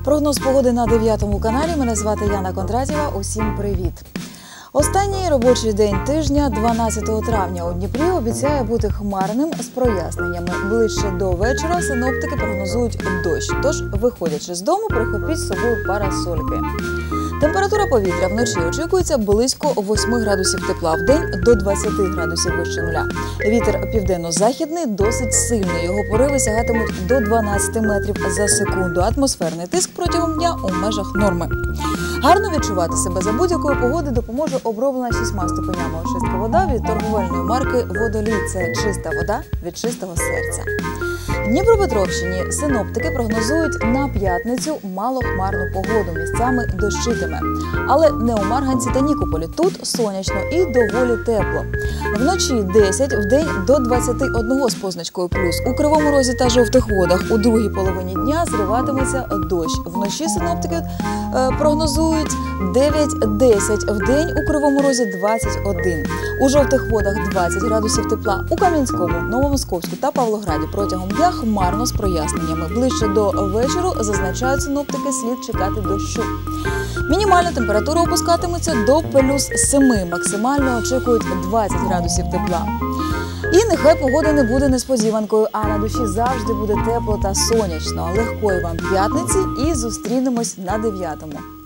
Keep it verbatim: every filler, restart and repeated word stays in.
Прогноз погоди на дев'ятому каналі. Мене звати Яна Кондратєва. Усім привіт! Останній робочий день тижня, дванадцятого травня, у Дніпрі обіцяє бути хмарним з проясненнями. Ближче до вечора синоптики прогнозують дощ. Тож, виходячи з дому, прихопіть з собою парасольки. Температура повітря вночі очікується близько восьми градусів тепла, вдень до двадцяти градусів вище нуля. Вітер південно-західний досить сильний. Його пориви сягатимуть до дванадцяти метрів за секунду. Атмосферний тиск протягом дня у межах норми. Гарно відчувати себе за будь-якої погоди допоможе оброблена шістьма ступенями очистка вода від торговельної марки «Водолій». Це чиста вода від чистого серця. Дніпропетровщині синоптики прогнозують на п'ятницю малохмарну погоду, місцями дощитиме. Але не у Марганці та Нікополі. Тут сонячно і доволі тепло. Вночі десять, вдень до двадцяти одного з позначкою плюс. У Кривому Розі та Жовтих Водах у другій половині дня зриватиметься дощ. Вночі синоптики е, прогнозують дев'ять-десять, вдень у Кривому Розі двадцять один. У Жовтих Водах двадцять градусів тепла. У Кам'янському, Новомосковську та Павлограді протягом дня хмарно з проясненнями. Ближче до вечору, зазначають синоптики, слід чекати дощу. Мінімальна температура опускатиметься до плюс семи, максимально очікують двадцять градусів тепла. І нехай погода не буде несподіванкою, а на душі завжди буде тепло та сонячно. Легкої вам п'ятниці і зустрінемось на дев'ятому.